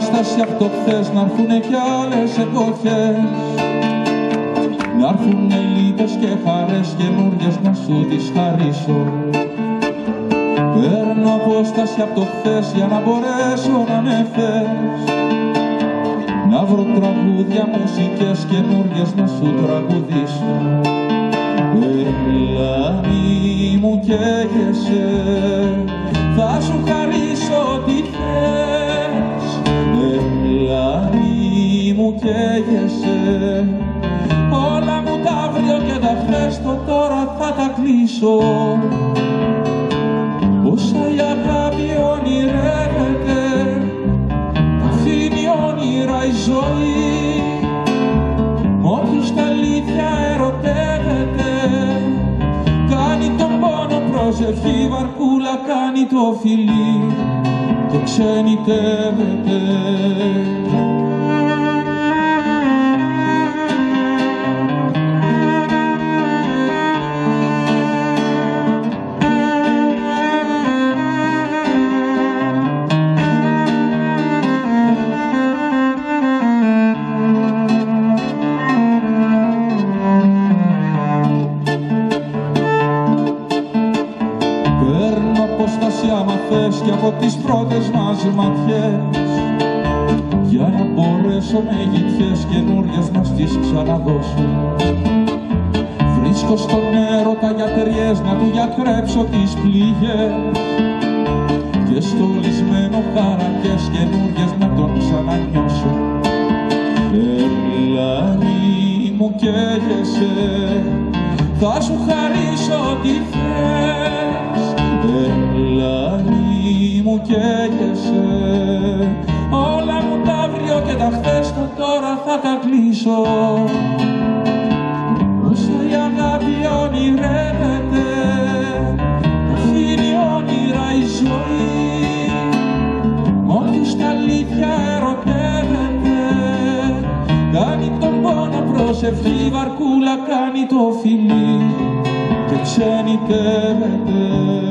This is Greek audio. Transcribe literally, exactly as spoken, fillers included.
απόσταση απ' το χθες, να'ρθουνε κι άλλες εποχές. Να'ρθουνε λύπες και χαρές καινούριες να σου τις χαρίσω. Παίρνω απόσταση απ' το χθες για να μπορέσω να με θες. Να βρω τραγούδια, μουσικές καινούριες να σου τραγουδήσω. Έλα μη μου καίγεσαι, θα σου χαρίσω ό,τι θες. Έλα μη μου καίγεσαι, όλα μου τα αύριο και τα χθες, το τώρα θα τα κλείσω. Όσα η αγάπη ονειρεύεται, αφήνει όνειρα η ζωή. Όποιος τα αλήθεια ερωτεύεται, κάνει τον πόνο προσευχή, βαρκούλα κάνει το φιλί και ξενιτεύεται. Άμα θες κι από τις πρώτες μας ματιές, για να μπορέσω με γητιές καινούριες να στις ξαναδώσω. Βρίσκω στον έρωτα γιατριές να του γιατρέψω τις πληγές, και στο λυσμένο χαρακές καινούριες να τον ξανανιώσω. Έλα μη μου καίγεσαι, θα σου χαρίσω ό,τι θες. Έλα μη μου καίγεσαι, όλα μου τα αύριο και τα χθες, το τώρα θα τα κλείσω. Όσα η αγάπη ονειρεύεται, αφήνει όνειρα η ζωή. Όποιος τα αλήθεια ερωτεύεται, κάνει τον πόνο προσευχή, βαρκούλα κάνει το φιλί και ξενιτεύεται.